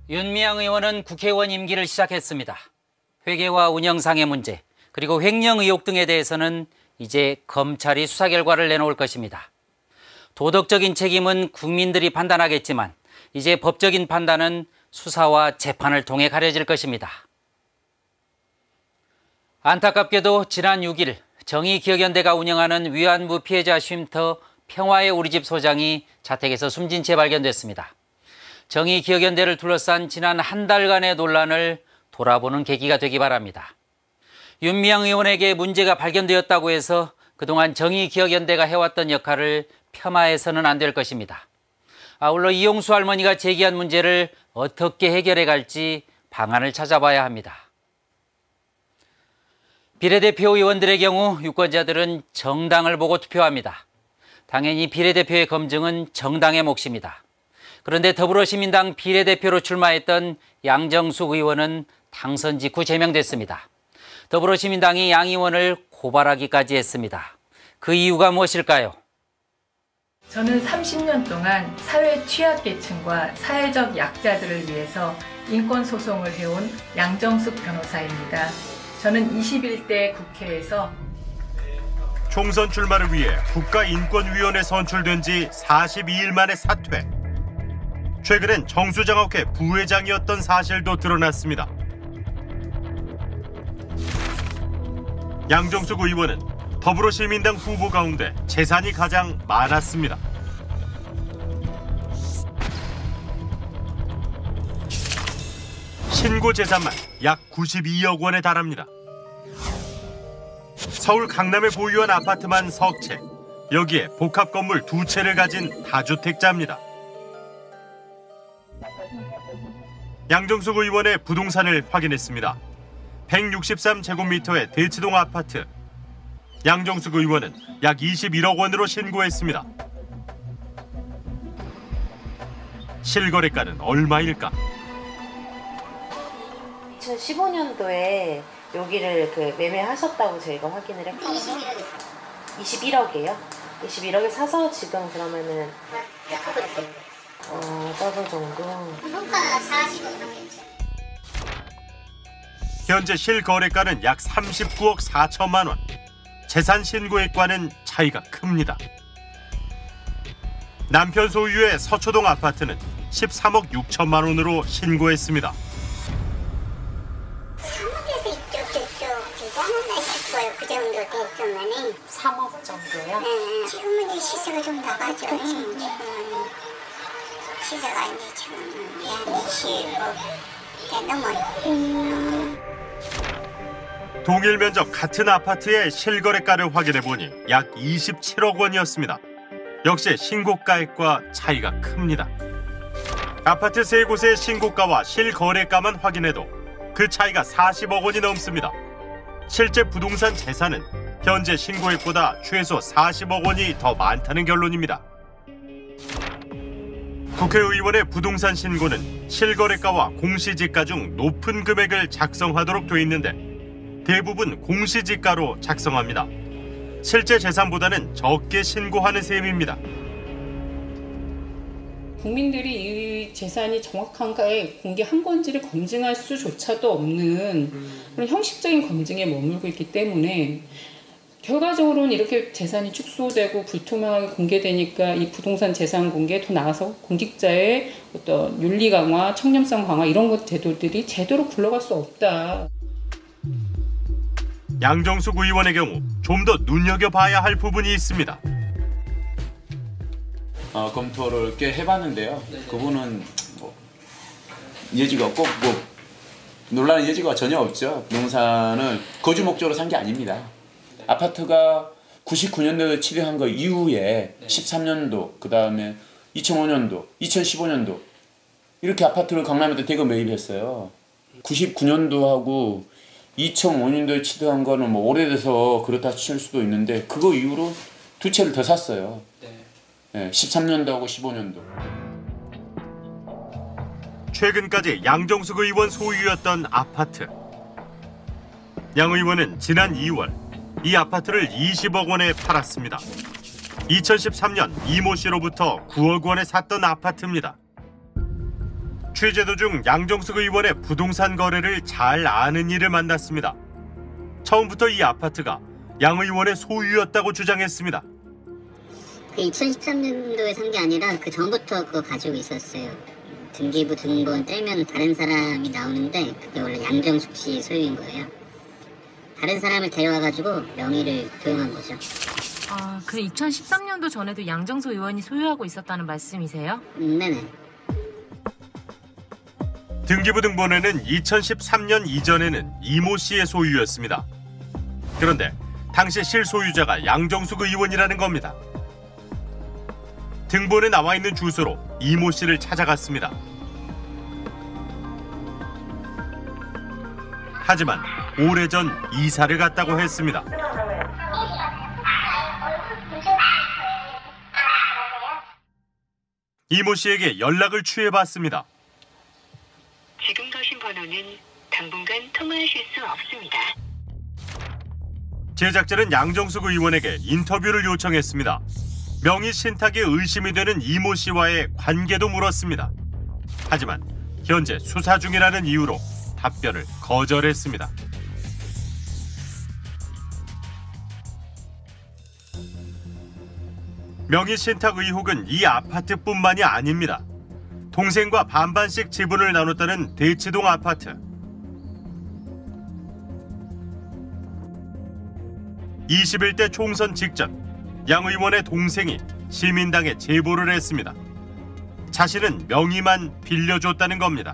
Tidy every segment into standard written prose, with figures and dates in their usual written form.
윤미향 의원은 국회의원 임기를 시작했습니다. 회계와 운영상의 문제, 그리고 횡령 의혹 등에 대해서는 이제 검찰이 수사 결과를 내놓을 것입니다. 도덕적인 책임은 국민들이 판단하겠지만 이제 법적인 판단은 수사와 재판을 통해 가려질 것입니다. 안타깝게도 지난 6일 정의기억연대가 운영하는 위안부 피해자 쉼터 평화의 우리집 소장이 자택에서 숨진 채 발견됐습니다. 정의기억연대를 둘러싼 지난 한 달간의 논란을 돌아보는 계기가 되기 바랍니다. 윤미향 의원에게 문제가 발견되었다고 해서 그동안 정의기억연대가 해왔던 역할을 폄하해서는 안 될 것입니다. 아울러 이용수 할머니가 제기한 문제를 어떻게 해결해 갈지 방안을 찾아봐야 합니다. 비례대표 의원들의 경우 유권자들은 정당을 보고 투표합니다. 당연히 비례대표의 검증은 정당의 몫입니다. 그런데 더불어시민당 비례대표로 출마했던 양정숙 의원은 당선 직후 제명됐습니다. 더불어시민당이 양 의원을 고발하기까지 했습니다. 그 이유가 무엇일까요? 저는 30년 동안 사회 취약계층과 사회적 약자들을 위해서 인권소송을 해온 양정숙 변호사입니다. 저는 21대 국회에서 총선 출마를 위해 국가인권위원회 선출된 지 42일 만에 사퇴. 최근엔 정수장학회 부회장이었던 사실도 드러났습니다. 양정숙 의원은 더불어시민당 후보 가운데 재산이 가장 많았습니다. 신고 재산만 약 92억 원에 달합니다. 서울 강남에 보유한 아파트만 석 채, 여기에 복합 건물 2채를 가진 다주택자입니다. 양정숙 의원의 부동산을 확인했습니다. 163제곱미터의 대치동 아파트. 양정숙 의원은 약 21억 원으로 신고했습니다. 실거래가는 얼마일까? 2015년도에 여기를 매매하셨다고 저희가 확인을 했거든요. 21억이에요? 21억에 사서 지금 그러면은 더블 정도. 효과가 40억. 현재 실거래가는 약 39억 4천만 원. 재산 신고액과는 차이가 큽니다. 남편 소유의 서초동 아파트는 13억 6천만 원으로 신고했습니다. 3억에서 이쪽 계산하나 싶어요. 그 정도 됐으면. 3억 정도요? 네. 지금은 이제 시세가 좀 나가죠. 시세가 이제 지금 한 20억 넘어요. 동일 면적 같은 아파트의 실거래가를 확인해보니 약 27억 원이었습니다. 역시 신고가액과 차이가 큽니다. 아파트 3곳의 신고가와 실거래가만 확인해도 그 차이가 40억 원이 넘습니다. 실제 부동산 재산은 현재 신고액보다 최소 40억 원이 더 많다는 결론입니다. 국회의원의 부동산 신고는 실거래가와 공시지가 중 높은 금액을 작성하도록 돼 있는데 대부분 공시지가로 작성합니다. 실제 재산보다는 적게 신고하는 셈입니다. 국민들이 이 재산이 정확한가에 공개한 건지를 검증할 수조차도 없는 그런 형식적인 검증에 머물고 있기 때문에 결과적으로는 이렇게 재산이 축소되고 불투명하게 공개되니까 이 부동산 재산 공개에 더 나아가서 공직자의 어떤 윤리 강화, 청렴성 강화 이런 것 제도들이 제대로 굴러갈 수 없다. 양정숙 의원의 경우 좀 더 눈여겨봐야 할 부분이 있습니다. 검토를 꽤 해봤는데요. 그분은 여지가 없고 논란의 여지가 전혀 없죠. 부동산을 거주 목적으로 산 게 아닙니다. 아파트가 99년도에 취득한 거 이후에 13년도, 그 다음에 2005년도, 2015년도 이렇게 아파트를 강남에도 대거 매입했어요. 99년도하고 2005년도에 취득한 거는 오래돼서 그렇다 칠 수도 있는데 그거 이후로 2채를 더 샀어요. 네, 13년도하고 15년도. 최근까지 양정숙 의원 소유였던 아파트. 양 의원은 지난 2월 이 아파트를 20억 원에 팔았습니다. 2013년 이모 씨로부터 9억 원에 샀던 아파트입니다. 취재 도중 양정숙 의원의 부동산 거래를 잘 아는 이를 만났습니다. 처음부터 이 아파트가 양 의원의 소유였다고 주장했습니다. 2013년도에 산 게 아니라 그 전부터 그거 가지고 있었어요. 등기부 등본 떼면 다른 사람이 나오는데 그게 원래 양정숙 씨 소유인 거예요. 다른 사람을 데려와가지고 명의를 도용한 거죠. 아, 그 2013년도 전에도 양정숙 의원이 소유하고 있었다는 말씀이세요? 네네. 등기부 등본에는 2013년 이전에는 이모 씨의 소유였습니다. 그런데 당시 실소유자가 양정숙 의원이라는 겁니다. 등본에 나와 있는 주소로 이모 씨를 찾아갔습니다. 하지만 오래전 이사를 갔다고 했습니다. 이모 씨에게 연락을 취해봤습니다. 지금 거신 번호는 당분간 통화하실 수 없습니다. 제작자는 양정숙 의원에게 인터뷰를 요청했습니다. 명의 신탁에 의심이 되는 이모 씨와의 관계도 물었습니다. 하지만 현재 수사 중이라는 이유로 답변을 거절했습니다. 명의 신탁 의혹은 이 아파트뿐만이 아닙니다. 동생과 반반씩 지분을 나눴다는 대치동 아파트. 21대 총선 직전 양 의원의 동생이 시민당에 제보를 했습니다. 자신은 명의만 빌려줬다는 겁니다.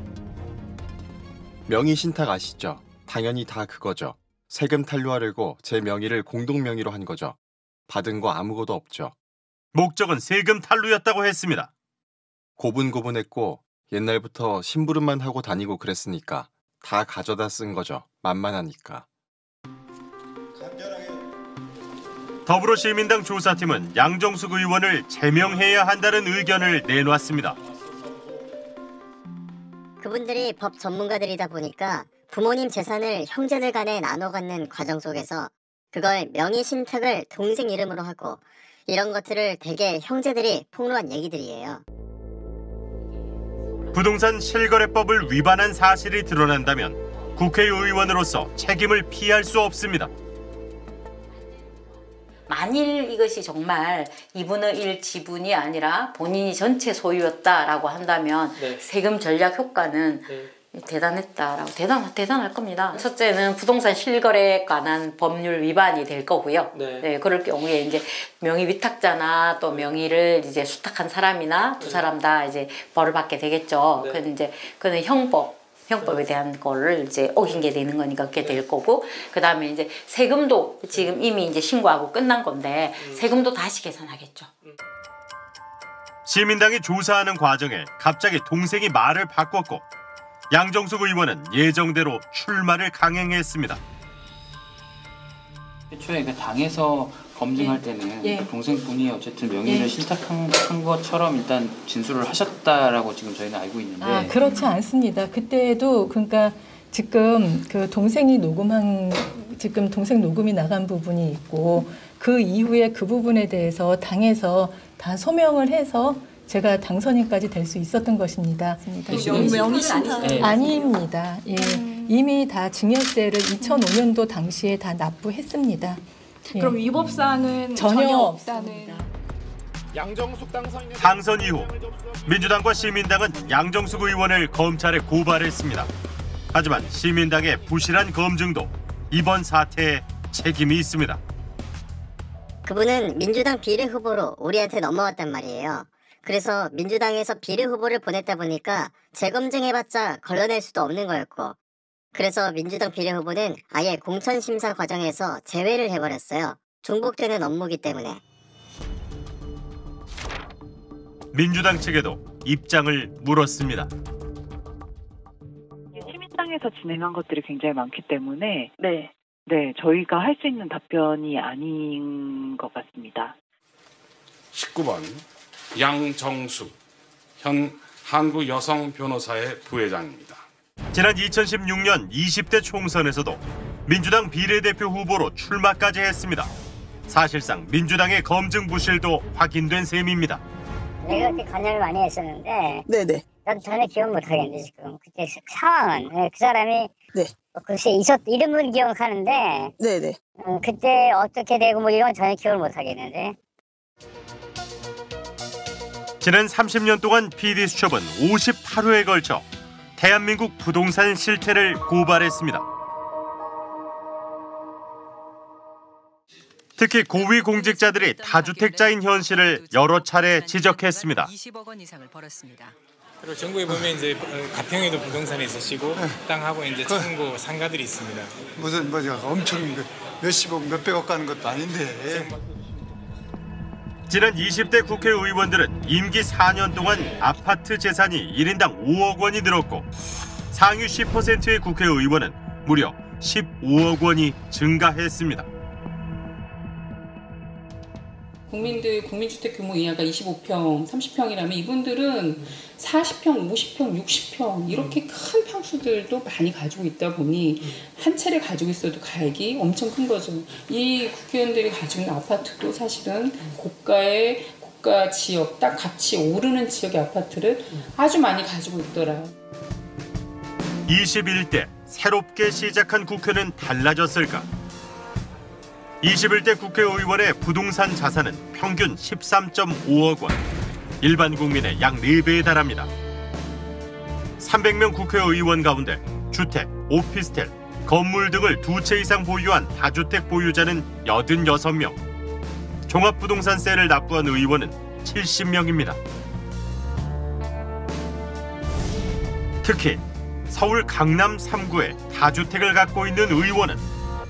명의 신탁 아시죠? 당연히 다 그거죠. 세금 탄류하려고 제 명의를 공동 명의로 한 거죠. 받은 거 아무것도 없죠. 목적은 세금 탄류였다고 했습니다. 고분고분했고 옛날부터 심부름만 하고 다니고 그랬으니까 다 가져다 쓴 거죠. 만만하니까. 더불어시민당 조사팀은 양정숙 의원을 제명해야 한다는 의견을 내놨습니다. 그분들이 법 전문가들이다 보니까 부모님 재산을 형제들 간에 나눠 갖는 과정 속에서 그걸 명의 신탁을 동생 이름으로 하고 이런 것들을 대개 형제들이 폭로한 얘기들이에요. 부동산 실거래법을 위반한 사실이 드러난다면 국회의원으로서 책임을 피할 수 없습니다. 만일 이것이 정말 2분의 1 지분이 아니라 본인이 전체 소유였다라고 한다면 네. 세금 전략 효과는 대단했다라고 대단할 겁니다. 첫째는 부동산 실거래에 관한 법률 위반이 될 거고요. 네, 그럴 경우에 이제 명의 위탁자나 또 명의를 이제 수탁한 사람이나 두 사람 다 이제 벌을 받게 되겠죠. 그건 이제 그는 형법에 대한 거를 이제 어긴 게 되는 거니까 그게 될 거고, 그 다음에 이제 세금도 지금 이미 이제 신고하고 끝난 건데 세금도 다시 계산하겠죠. 시민당이 조사하는 과정에 갑자기 동생이 말을 바꿨고 양정숙 의원은 예정대로 출마를 강행했습니다. 애초에 그 당에서 검증할 때는 동생분이 어쨌든 명의를 신탁한 것처럼 일단 진술을 하셨다라고 지금 저희는 알고 있는데. 그렇지 않습니다. 그때도 그러니까 지금 그 동생 녹음이 나간 부분이 있고 그 이후에 그 부분에 대해서 당에서 다 소명을 해서 제가 당선인까지 될 수 있었던 것입니다. 명의 신탁 아닙니다. 예. 이미 다 증여세를 2005년도 당시에 다 납부했습니다. 그럼 위법사항은 전혀 없다는. 당선 이후 민주당과 시민당은 양정숙 의원을 검찰에 고발했습니다. 하지만 시민당의 부실한 검증도 이번 사태에 책임이 있습니다. 그분은 민주당 비례 후보로 우리한테 넘어왔단 말이에요. 그래서 민주당에서 비례 후보를 보냈다 보니까 재검증해봤자 걸러낼 수도 없는 거였고, 그래서 민주당 비례 후보는 아예 공천심사 과정에서 제외를 해버렸어요. 중복되는 업무기 때문에. 민주당 측에도 입장을 물었습니다. 시민당에서 진행한 것들이 굉장히 많기 때문에 저희가 할 수 있는 답변이 아닌 것 같습니다. 19번 양정숙 현 한국여성변호사의 부회장입니다. 지난 2016년 20대 총선에서도 민주당 비례대표 후보로 출마까지 했습니다. 사실상 민주당의 검증 부실도 확인된 셈입니다. 내가 그렇게 관여를 많이 했었는데 나도 전혀 기억 못 하겠는데 지금 그때 상황은 그 사람이 글쎄 이름은 기억하는데 네네. 그때 어떻게 되고 뭐 이런 건 전혀 기억을 못 하겠는데. 지난 30년 동안 PD수첩은 58회에 걸쳐 대한민국 부동산 실태를 고발했습니다. 특히 고위 공직자들이 다주택자인 현실을 여러 차례 지적했습니다. 20억 원 이상을 벌었습니다. 그리고 전국에 보면 이제 가평에도 부동산이 있으시고 땅하고 이제 청구 상가들이 있습니다. 무슨 엄청 몇십억 몇백억 가는 것도 아닌데. 지난 20대 국회의원들은 임기 4년 동안 아파트 재산이 1인당 5억 원이 늘었고 상위 10%의 국회의원은 무려 15억 원이 증가했습니다. 국민들 국민주택 규모 이하가 25평, 30평이라면 이분들은 40평, 50평, 60평 이렇게 큰 평수들도 많이 가지고 있다 보니 한 채를 가지고 있어도 가액이 엄청 큰 거죠. 이 국회의원들이 가지고 있는 아파트도 사실은 고가 지역, 딱 값이 오르는 지역의 아파트를 아주 많이 가지고 있더라. 21대 새롭게 시작한 국회는 달라졌을까? 21대 국회의원의 부동산 자산은 평균 13.5억 원, 일반 국민의 약 4배에 달합니다. 300명 국회의원 가운데 주택, 오피스텔, 건물 등을 2채 이상 보유한 다주택 보유자는 86명, 종합부동산세를 납부한 의원은 70명입니다. 특히 서울 강남 3구에 다주택을 갖고 있는 의원은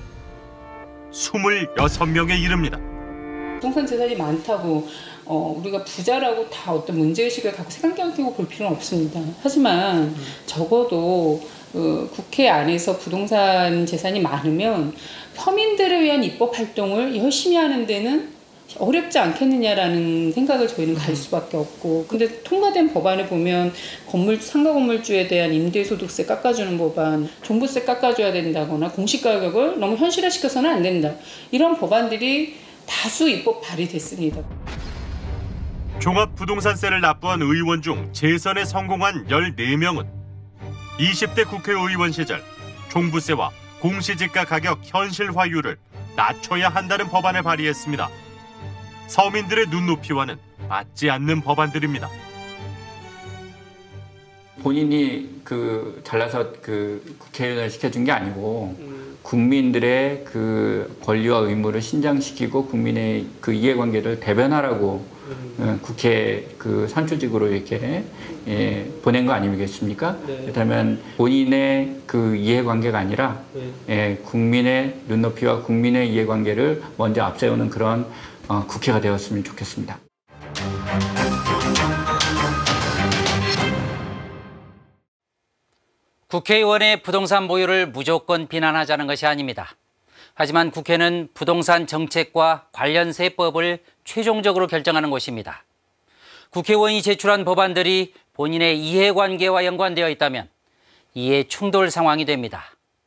26명에 이릅니다. 부동산 재산이 많다고 우리가 부자라고 다 어떤 문제의식을 갖고 색안경을 끼고 볼 필요는 없습니다. 하지만 적어도 국회 안에서 부동산 재산이 많으면 서민들을 위한 입법 활동을 열심히 하는 데는 어렵지 않겠느냐라는 생각을 저희는 가질 수밖에 없고, 근데 통과된 법안을 보면 상가 건물주에 대한 임대소득세 깎아주는 법안, 종부세 깎아줘야 된다거나 공시가격을 너무 현실화시켜서는 안 된다, 이런 법안들이 다수 입법 발의됐습니다. 종합부동산세를 납부한 의원 중 재선에 성공한 14명은 20대 국회의원 시절 종부세와 공시지가 가격 현실화율을 낮춰야 한다는 법안을 발의했습니다. 서민들의 눈높이와는 맞지 않는 법안들입니다. 본인이 잘나서 국회의원을 시켜준 게 아니고 국민들의 권리와 의무를 신장시키고 국민의 이해관계를 대변하라고 국회 선출직으로 이렇게 보낸 거 아니겠습니까? 네. 그렇다면 본인의 이해관계가 아니라 국민의 눈높이와 국민의 이해관계를 먼저 앞세우는 그런 국회가 되었으면 좋겠습니다. 국회의원의 부동산 보유를 무조건 비난하자는 것이 아닙니다. 하지만 국회는 부동산 정책과 관련 세법을 최종적으로 결정하는 곳입니다. 국회의원이 제출한 법안들이 본인의 이해관계와 연관되어 있다면 이해 충돌 상황이 됩니다.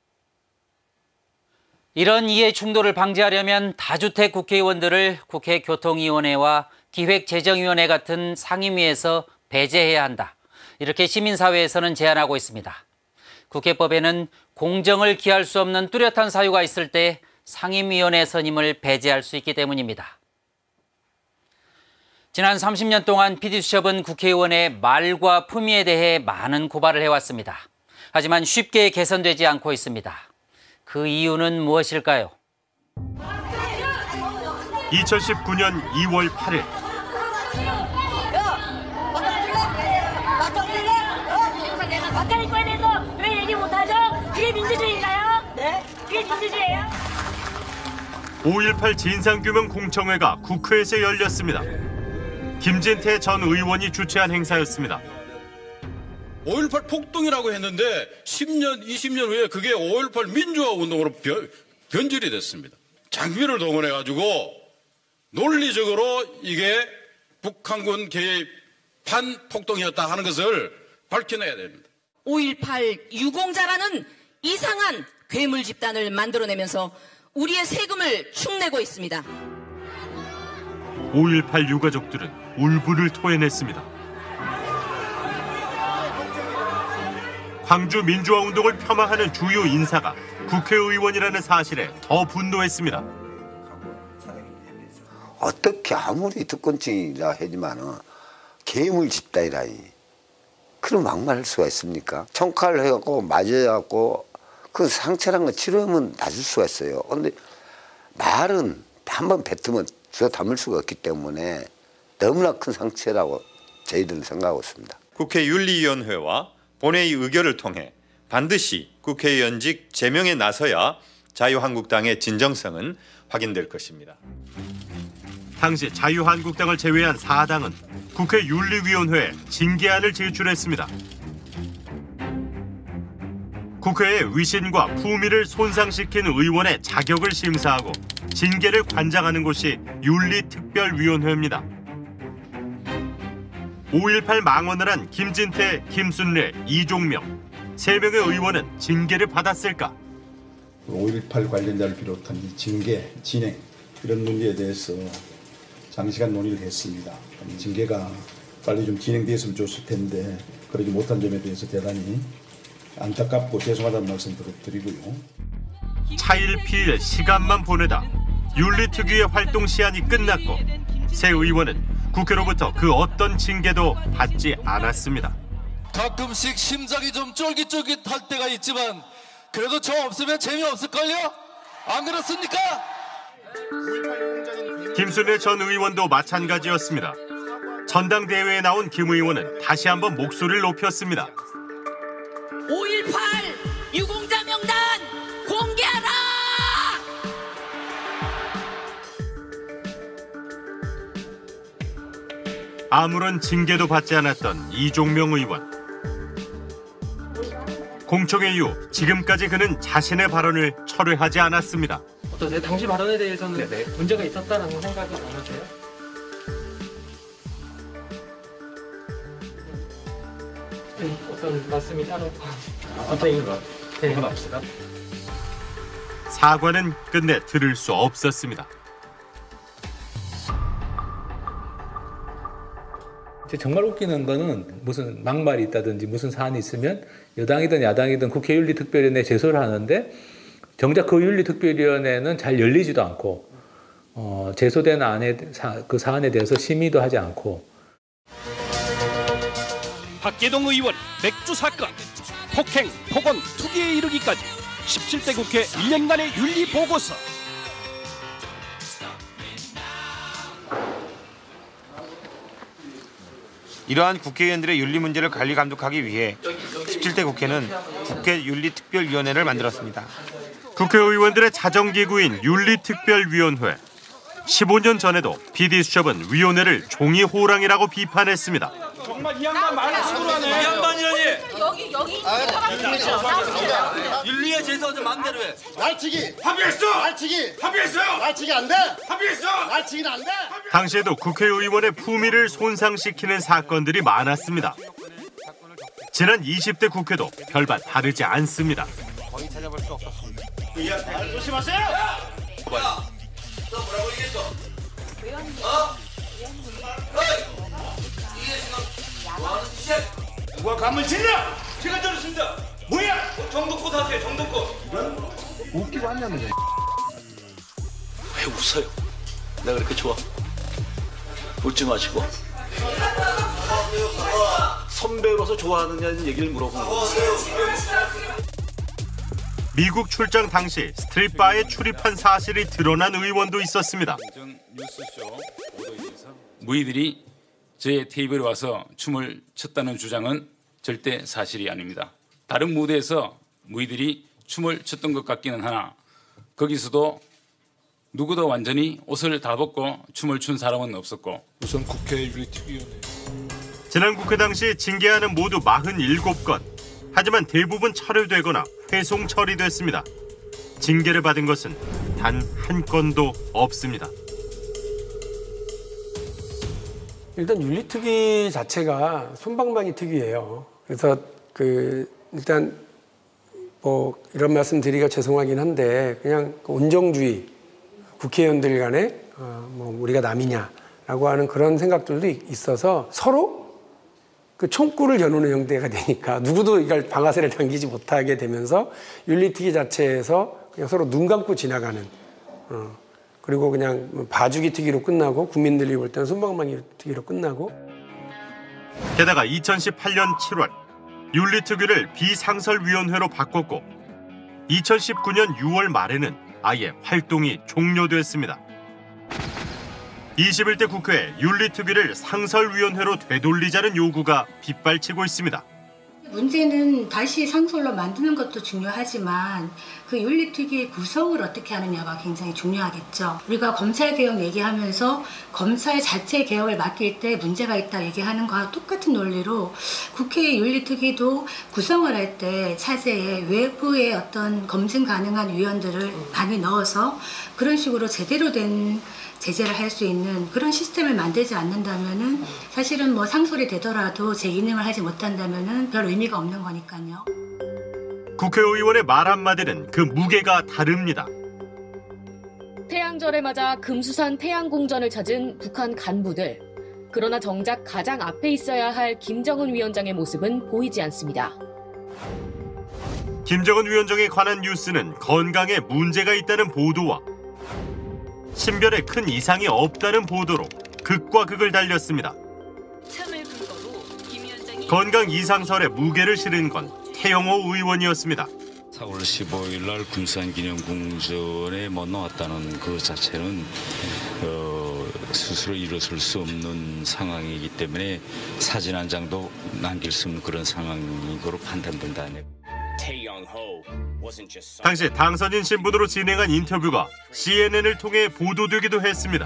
이런 이해 충돌을 방지하려면 다주택 국회의원들을 국회 교통위원회와 기획재정위원회 같은 상임위에서 배제해야 한다, 이렇게 시민사회에서는 제안하고 있습니다. 국회법에는 공정을 기할 수 없는 뚜렷한 사유가 있을 때 상임위원회 선임을 배제할 수 있기 때문입니다. 지난 30년 동안 PD수첩은 국회의원의 말과 품위에 대해 많은 고발을 해왔습니다. 하지만 쉽게 개선되지 않고 있습니다. 그 이유는 무엇일까요? 2019년 2월 8일 박가리권에 대해서 왜 얘기 못하죠? 그게 민주주의인가요? 네? 그게 민주주의예요? 5.18 진상규명 공청회가 국회에서 열렸습니다. 김진태 전 의원이 주최한 행사였습니다. 5.18 폭동이라고 했는데 10년, 20년 후에 그게 5.18 민주화 운동으로 변질이 됐습니다. 장비를 동원해가지고 논리적으로 이게 북한군 개입 반폭동이었다 하는 것을 밝혀내야 됩니다. 5.18 유공자라는 이상한 괴물 집단을 만들어내면서 우리의 세금을 축내고 있습니다. 5.18 유가족들은 울분을 토해냈습니다. 광주 민주화운동을 폄하하는 주요 인사가 국회의원이라는 사실에 더 분노했습니다. 어떻게 아무리 특권층이라 하지만은 괴물 집단이라니 그런 막말할 수가 있습니까? 총칼을 해갖고 맞아갖고 그 상처란 거 치료하면 낫을 수가 있어요. 그런데 말은 한번 뱉으면 주워 담을 수가 없기 때문에 너무나 큰 상처라고 저희들은 생각하고 있습니다. 국회 윤리위원회와 본회의 의결을 통해 반드시 국회의원직 제명에 나서야 자유한국당의 진정성은 확인될 것입니다. 당시 자유한국당을 제외한 4당은 국회 윤리위원회에 징계안을 제출했습니다. 국회의 위신과 품위를 손상시킨 의원의 자격을 심사하고 징계를 관장하는 곳이 윤리특별위원회입니다. 5.18 망언을 한 김진태, 김순례, 이종명 3명의 의원은 징계를 받았을까? 5.18 관련자를 비롯한 이 징계, 진행 이런 문제에 대해서 장시간 논의를 했습니다. 징계가 빨리 좀 진행됐으면 좋을 텐데 그러지 못한 점에 대해서 대단히 안타깝고 죄송하다는 말씀 드리고요. 차일피일 시간만 보내다 윤리특위의 활동 시한이 끝났고 새 의원은 국회로부터 그 어떤 징계도 받지 않았습니다. 가끔씩 심장이 좀 쫄깃쫄깃할 때가 있지만 그래도 저 없으면 재미없을걸요? 안 그렇습니까? 김순례 전 의원도 마찬가지였습니다. 전당대회에 나온 김 의원은 다시 한번 목소리를 높였습니다. 5.18 유공자 명단 공개하라! 아무런 징계도 받지 않았던 이종명 의원. 공청회 이후 지금까지 그는 자신의 발언을 철회하지 않았습니다. 어떠세요? 당시 발언에 대해서는 문제가 있었다는 생각이 안 하세요? 어떤 말씀이 따로 어떤 것 같아요? 사과는 끝내 들을 수 없었습니다. 정말 웃기는 거는 무슨 막말이 있다든지 무슨 사안이 있으면 여당이든 야당이든 국회윤리특별위원회에 제소를 하는데 정작 그 윤리특별위원회는 잘 열리지도 않고 제소된 그 사안에 대해서 심의도 하지 않고. 박계동 의원 맥주 사건, 폭행, 폭언, 투기에 이르기까지 17대 국회 1년간의 윤리 보고서. 이러한 국회의원들의 윤리 문제를 관리 감독하기 위해 17대 국회는 국회윤리특별위원회를 만들었습니다. 국회의원들의 자정기구인 윤리특별위원회. 15년 전에도 PD수첩은 위원회를 종이 호랑이라고 비판했습니다. 정말 이 양반 말을 수고로 하네. 이 양반이라니. 여기. 윤리의 제소 좀 마음대로 해. 날치기. 합의했어. 날치기. 합의했어요. 날치기 안 돼. 합의했어. 날치기는 안 돼. 당시에도 국회의원의 품위를 손상시키는 사건들이 많았습니다. 지난 20대 국회도 별반 다르지 않습니다. 거의 찾아볼 수 없었습니다. 조심하세요. 너 뭐라고 얘기했어? 이게 지금 뭐하는 짓이야? 누가 감을 질러? 제가 들었습니다. 뭐야? 정도껏 하세요. 정도껏. 웃기고 하냐면요. 왜 웃어요? 내가 그렇게 좋아? 웃지 마시고. 선배로서 좋아하느냐는 얘기를 물어본 거예요. 미국 출장 당시 스트릿바에 출입한 사실이 드러난 의원도 있었습니다. 무의들이 제 테이블에 와서 춤을 췄다는 주장은 절대 사실이 아닙니다. 다른 무대에서 무의들이 춤을 췄던 것 같기는 하나 거기서도 누구도 완전히 옷을 다 벗고 춤을 춘 사람은 없었고. 우선 국회윤리특위원회. 지난 국회 당시 징계안은 모두 47건. 하지만 대부분 철회되거나 회송 처리됐습니다. 징계를 받은 것은 단 한 건도 없습니다. 일단 윤리특위 자체가 솜방망이 특위예요. 그래서 일단 뭐 이런 말씀 드리기가 죄송하긴 한데 그냥 온정주의 국회의원들 간에 뭐 우리가 남이냐라고 하는 그런 생각들도 있어서 서로 그 총구를 겨누는 형태가 되니까 누구도 이걸 방아쇠를 당기지 못하게 되면서 윤리특위 자체에서 그냥 서로 눈 감고 지나가는 그리고 그냥 봐주기 특위로 끝나고 국민들이 볼 때는 솜방망이 특위로 끝나고 게다가 2018년 7월 윤리특위를 비상설위원회로 바꿨고 2019년 6월 말에는 아예 활동이 종료됐습니다. 21대 국회에 윤리특위를 상설위원회로 되돌리자는 요구가 빗발치고 있습니다. 문제는 다시 상설로 만드는 것도 중요하지만 그 윤리특위의 구성을 어떻게 하느냐가 굉장히 중요하겠죠. 우리가 검찰개혁 얘기하면서 검찰 자체 개혁을 맡길 때 문제가 있다 얘기하는 거와 똑같은 논리로 국회 윤리특위도 구성을 할 때 차제에 외부의 어떤 검증 가능한 위원들을 많이 넣어서 그런 식으로 제대로 된 제재를 할 수 있는 그런 시스템을 만들지 않는다면은 사실은 뭐 상설이 되더라도 제 기능을 하지 못한다면은 별 의미가 없는 거니까요. 국회의원의 말 한마디는 그 무게가 다릅니다. 태양절을 맞아 금수산 태양궁전을 찾은 북한 간부들. 그러나 정작 가장 앞에 있어야 할 김정은 위원장의 모습은 보이지 않습니다. 김정은 위원장에 관한 뉴스는 건강에 문제가 있다는 보도와 신변에 큰 이상이 없다는 보도로 극과 극을 달렸습니다. 건강 이상설에 무게를 실은 건 태영호 의원이었습니다. 4월 15일 날 군산기념궁전에 못 나왔다는 그 자체는 스스로 일어설 수 없는 상황이기 때문에 사진 한 장도 남길 수 없는 그런 상황으로 판단된다. 당시 당선인 신분으로 진행한 인터뷰가 CNN을 통해 보도되기도 했습니다.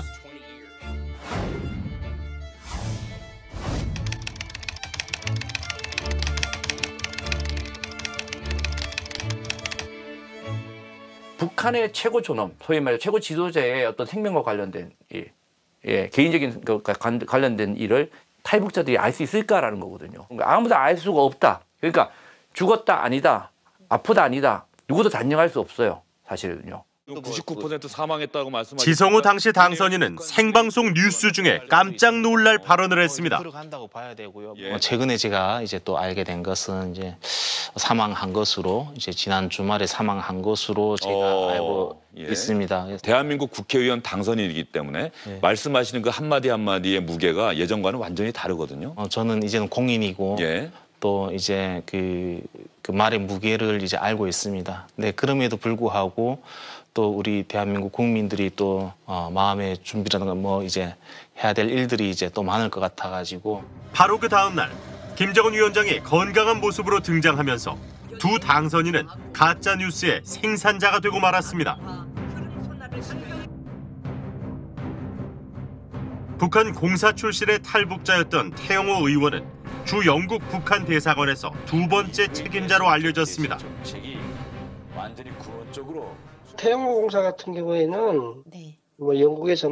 북한의 최고 존엄, 소위 말해 최고 지도자의 어떤 생명과 관련된 일, 개인적인 관련된 일을 탈북자들이 알 수 있을까라는 거거든요. 그러니까 아무도 알 수가 없다. 그러니까 죽었다 아니다, 아프다 아니다, 누구도 단정할 수 없어요. 사실은요. 99% 사망했다고 말씀하셨죠. 지성호 당시 당선인은 생방송 뉴스 중에 깜짝 놀랄 발언을 했습니다. 최근에 제가 이제 또 알게 된 것은 이제 사망한 것으로 이제 지난 주말에 사망한 것으로 제가 알고 있습니다. 대한민국 국회의원 당선인이기 때문에 말씀하시는 그 한마디 한마디의 무게가 예전과는 완전히 다르거든요. 저는 이제는 공인이고 또 이제 그 말의 무게를 이제 알고 있습니다. 네, 그럼에도 불구하고 또 우리 대한민국 국민들이 또 마음의 준비라든가 뭐 이제 해야 될 일들이 이제 또 많을 것 같아가지고 바로 그 다음 날 김정은 위원장이 건강한 모습으로 등장하면서 두 당선인은 가짜 뉴스의 생산자가 되고 말았습니다. 북한 공사 출신의 탈북자였던 태영호 의원은 주 영국 북한 대사관에서 두 번째 책임자로 알려졌습니다. 태영호 공사 같은 경우에는 뭐 영국에서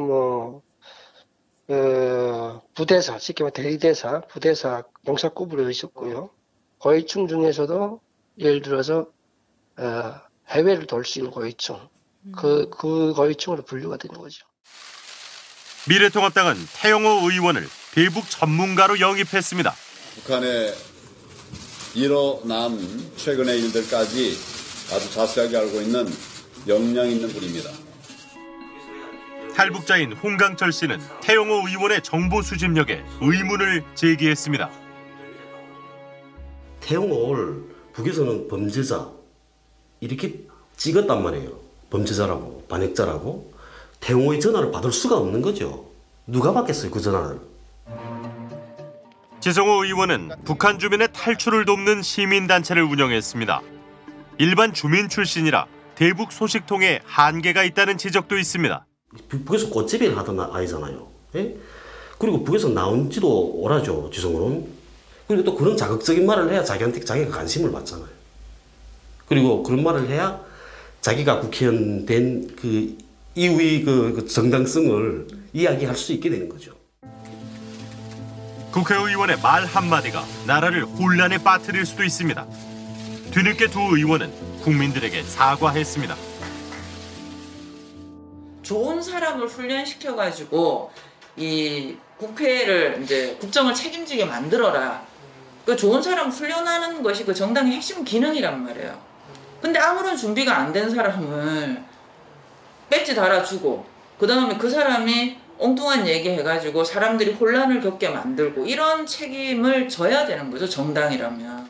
부대사, 쉽게 말해 대리대사, 부대사 공사급으로 있었고요. 고위층 중에서도 예를 들어서 해외를 돌 수 있는 고위층, 그 고위층으로 분류가 되는 거죠. 미래통합당은 태영호 의원을 대북 전문가로 영입했습니다. 북한에 일어난 최근의 일들까지 아주 자세하게 알고 있는 역량 있는 분입니다. 탈북자인 홍강철 씨는 태영호 의원의 정보 수집력에 의문을 제기했습니다. 태영호를 북에서는 범죄자 이렇게 찍었단 말이에요. 범죄자라고, 반역자라고. 태영호의 전화를 받을 수가 없는 거죠. 누가 받겠어요, 그 전화를. 지성호 의원은 북한 주민의 탈출을 돕는 시민단체를 운영했습니다. 일반 주민 출신이라 대북 소식통에 한계가 있다는 지적도 있습니다. 북에서 꽃집이를 하던 아이잖아요. 예? 그리고 북에서 나온지도 오라죠, 지성호는. 그리고 또 그런 자극적인 말을 해야 자기한테 자기가 관심을 받잖아요. 그리고 그런 말을 해야 자기가 국회의원 된 그 이후의 그 정당성을 이야기할 수 있게 되는 거죠. 국회의원의 말 한마디가 나라를 혼란에 빠뜨릴 수도 있습니다. 뒤늦게 두 의원은 국민들에게 사과했습니다. 좋은 사람을 훈련시켜가지고 이 국회를 이제 국정을 책임지게 만들어라. 그 좋은 사람 훈련하는 것이 그 정당의 핵심 기능이란 말이에요. 근데 아무런 준비가 안 된 사람을 배지 달아주고 그 다음에 그 사람이 엉뚱한 얘기 해가지고 사람들이 혼란을 겪게 만들고 이런 책임을 져야 되는 거죠, 정당이라면.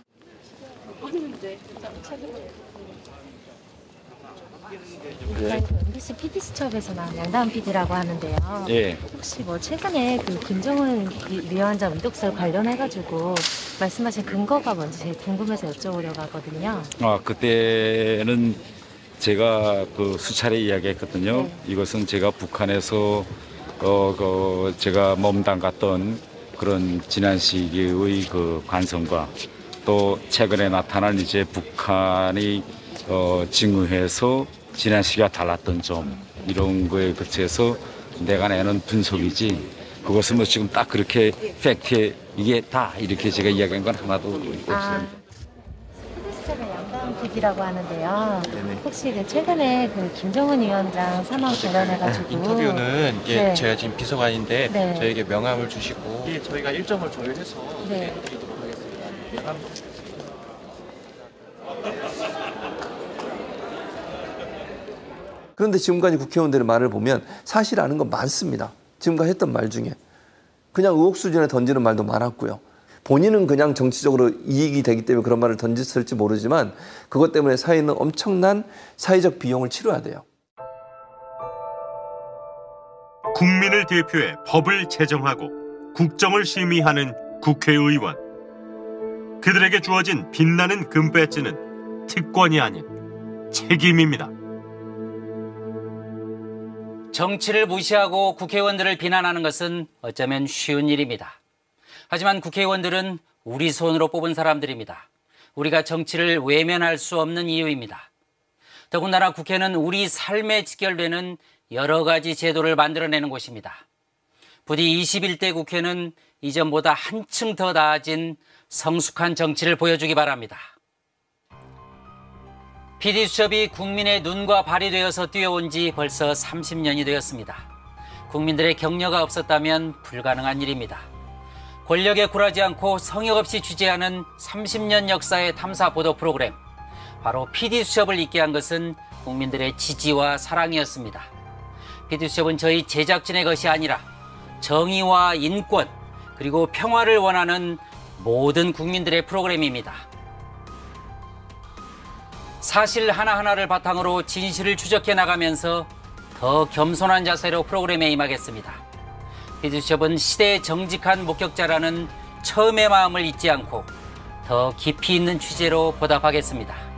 MBC PD 수첩에서 나온 양다은 PD라고 하는데요. 예. 혹시 뭐 최근에 그 김정은 위원장 의독설 관련해가지고 말씀하신 근거가 뭔지 제일 궁금해서 여쭤보려고 하거든요. 그때는 제가 그 수차례 이야기했거든요. 네. 이것은 제가 북한에서 제가 몸담갔던 그런 지난 시기의 그 관성과 또 최근에 나타난 이제 북한이 징후해서 지난 시기와 달랐던 점 이런 거에 그쳐서 내가 내는 분석이지 그것은 뭐 지금 딱 그렇게 팩트에 이게 다 이렇게 제가 이야기한 건 하나도 없습니다. 수첩의 양다은 PD라고 하는데요. 네네. 혹시 그 최근에 그 김정은 위원장 사망 관련해가지고 인터뷰는 이게 네. 제가 지금 비서관인데 네. 저에게 명함을 주시고 저희가 일정을 조율해서 네. 드리도록 하겠습니다. 그런데 지금까지 국회의원들의 말을 보면 사실 아는 건 많습니다. 지금까지 했던 말 중에. 그냥 의혹 수준에 던지는 말도 많았고요. 본인은 그냥 정치적으로 이익이 되기 때문에 그런 말을 던졌을지 모르지만 그것 때문에 사회는 엄청난 사회적 비용을 치러야 돼요. 국민을 대표해 법을 제정하고 국정을 심의하는 국회의원. 그들에게 주어진 빛나는 금배지는 특권이 아닌 책임입니다. 정치를 무시하고 국회의원들을 비난하는 것은 어쩌면 쉬운 일입니다. 하지만 국회의원들은 우리 손으로 뽑은 사람들입니다. 우리가 정치를 외면할 수 없는 이유입니다. 더군다나 국회는 우리 삶에 직결되는 여러 가지 제도를 만들어내는 곳입니다. 부디 21대 국회는 이전보다 한층 더 나아진 성숙한 정치를 보여주기 바랍니다. PD수첩이 국민의 눈과 발이 되어서 뛰어온 지 벌써 30년이 되었습니다. 국민들의 격려가 없었다면 불가능한 일입니다. 권력에 굴하지 않고 성역 없이 취재하는 30년 역사의 탐사 보도 프로그램. 바로 PD수첩을 있게 한 것은 국민들의 지지와 사랑이었습니다. PD수첩은 저희 제작진의 것이 아니라 정의와 인권 그리고 평화를 원하는 모든 국민들의 프로그램입니다. 사실 하나하나를 바탕으로 진실을 추적해 나가면서 더 겸손한 자세로 프로그램에 임하겠습니다. PD수첩은 시대의 정직한 목격자라는 처음의 마음을 잊지 않고 더 깊이 있는 취재로 보답하겠습니다.